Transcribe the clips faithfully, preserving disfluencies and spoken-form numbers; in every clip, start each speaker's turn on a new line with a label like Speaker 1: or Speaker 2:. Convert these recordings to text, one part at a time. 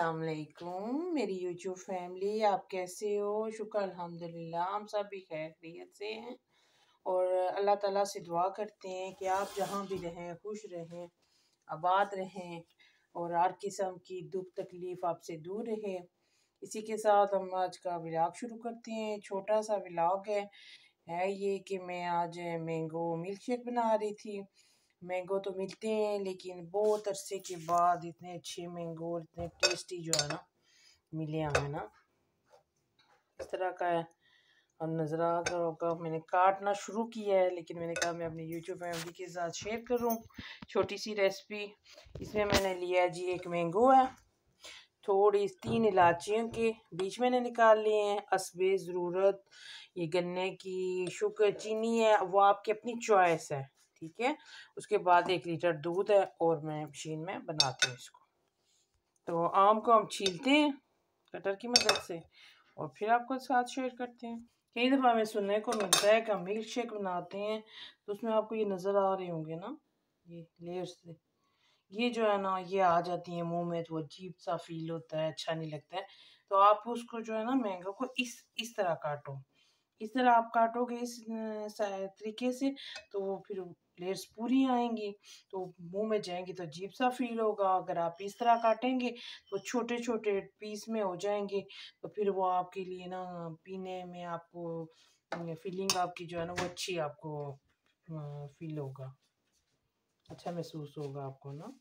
Speaker 1: अस्सलाम वालेकुम मेरी यूट्यूब फैमिली, आप कैसे हो? शुक्र अल्हम्दुलिल्लाह, हम सब भी खैर खैरियत से हैं और अल्लाह ताला से दुआ करते हैं कि आप जहाँ भी रहें खुश रहें, आबाद रहें और हर किस्म की दुख तकलीफ़ आपसे दूर रहे। इसी के साथ हम आज का व्लॉग शुरू करते हैं। छोटा सा व्लॉग है है ये कि मैं आज मैंगो मिल्क शेक बना रही थी। मैंगो तो मिलते हैं लेकिन बहुत अरसे के बाद इतने अच्छे मैंगो और इतने टेस्टी जो है ना मिले हमें ना, इस तरह का है। और नज़र आ कर होगा मैंने काटना शुरू किया है, लेकिन मैंने कहा मैं अपनी यूट्यूब फैमिली के साथ शेयर करूं छोटी सी रेसिपी। इसमें मैंने लिया जी एक मैंगो है, थोड़ी तीन इलायचियों के बीच मैंने निकाल लिए हैं, हस्बे ज़रूरत ये गन्ने की शुगर चीनी है, वो आपकी अपनी चॉइस है, ठीक है। उसके बाद एक लीटर दूध है और मैं मशीन में बनाती हूँ इसको। तो आम को हम छीलते हैं कटर की मदद से और फिर आपको साथ शेयर करते हैं। कई दफ़ा हमें सुनने को मिलता है कि हम मिल्क शेक बनाते हैं तो उसमें आपको ये नज़र आ रहे होंगे ना, ये लेयर्स से ये जो है ना ये आ जाती है मुंह में, तो अजीब सा फील होता है, अच्छा नहीं लगता है। तो आप उसको जो है ना मैंगो को इस इस तरह काटो, इस तरह आप काटोगे इस तरीके से तो फिर लेयर्स पूरी आएंगी, तो मुंह में जाएंगी तो अजीब सा फील होगा। अगर आप इस तरह काटेंगे तो छोटे छोटे पीस में हो जाएंगे, तो फिर वो आपके लिए ना पीने में आपको फीलिंग आपकी जो है ना वो अच्छी आपको फील होगा, अच्छा महसूस होगा आपको ना।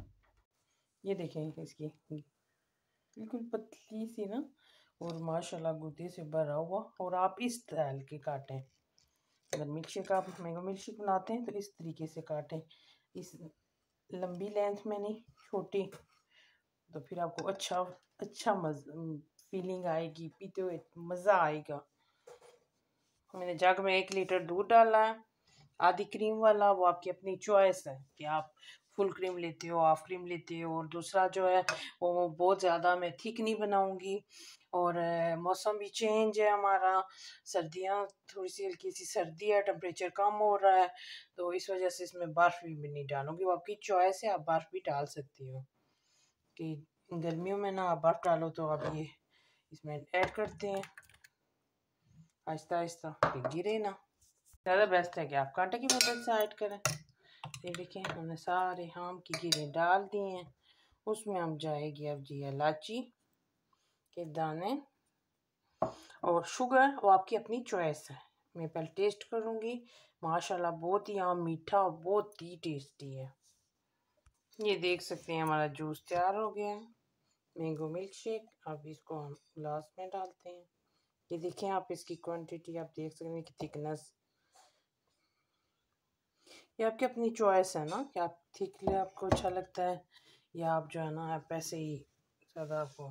Speaker 1: ये देखें इसकी बिल्कुल पतली सी ना और माशाल्लाह गुदे से भरा हुआ, और आप इस स्टाइल के काटें। अगर मिल्क शेक आप मैंगो मिल्क शेक बनाते हैं तो इस तरीके से काटें, इस लंबी लेंथ में नहीं, छोटी, तो फिर आपको अच्छा अच्छा मज फीलिंग आएगी, पीते हुए मज़ा आएगा। मैंने जग में एक लीटर दूध डाला है, आधी क्रीम वाला, वो आपकी अपनी चॉइस है कि आप फुल क्रीम लेते हो, हाफ क्रीम लेते हो। और दूसरा जो है वो बहुत ज़्यादा मैं थिक नहीं बनाऊंगी, और मौसम भी चेंज है हमारा, सर्दियाँ थोड़ी सी हल्की सी सर्दी है, टेम्परेचर कम हो रहा है, तो इस वजह से इसमें बर्फ़ भी नहीं डालूंगी। वो आपकी चॉइस है, आप बर्फ़ भी डाल सकती हो कि गर्मियों में ना आप बर्फ़ डालो। तो आप ये इसमें ऐड करते हैं आहिस्ता आहिस्ता, गिरे ना। ज़्यादा बेस्ट है कि आप कांटे की मदद से ऐड करें। ये देखें हमने सारे आम की गिरें डाल दिए हैं, उसमें हम जाएगी अब जी इलायची के दाने और शुगर, वो आपकी अपनी चॉइस है। मैं पहले टेस्ट करूँगी, माशाल्लाह बहुत ही आम मीठा और बहुत ही टेस्टी है। ये देख सकते हैं हमारा जूस तैयार हो गया है, मैंगो मिल्क शेक। अब इसको हम ग्लास में डालते हैं। ये देखें आप इसकी क्वांटिटी आप देख सकते हैं कि थिकनेस, ये आपकी अपनी चॉइस है ना कि आप थिकली आपको अच्छा लगता है या आप जो है ना आप ऐसे ही ज़्यादा आपको।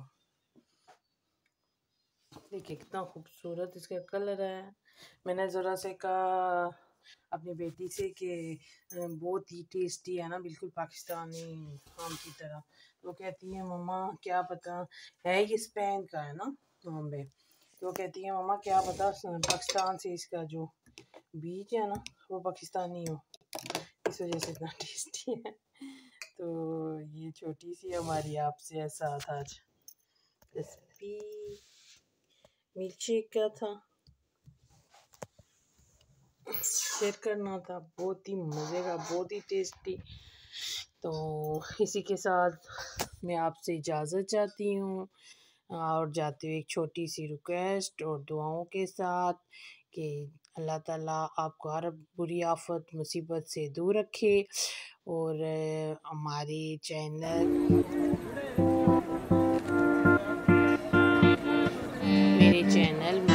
Speaker 1: देखिए कितना खूबसूरत इसका कलर है। मैंने ज़रा से कहा अपनी बेटी से कि बहुत ही टेस्टी है ना, बिल्कुल पाकिस्तानी आम की तरह। तो कहती है मम्मा क्या पता, है ये स्पेन का है ना बॉम्बे, तो कहती है मम्मा क्या पता पाकिस्तान से इसका जो बीज है ना वो पाकिस्तानी हो, इस वजह से इतना टेस्टी है। तो ये छोटी सी हमारी आपसे साथ आज रेसिपी मिल्क शेक का था, शेयर करना था, बहुत ही मज़े का, बहुत ही टेस्टी। तो इसी के साथ मैं आपसे इजाज़त चाहती हूँ और जाते हुए एक छोटी सी रिक्वेस्ट और दुआओं के साथ कि अल्लाह ताला आपको हर बुरी आफत मुसीबत से दूर रखे, और हमारे चैनल मेरे चैनल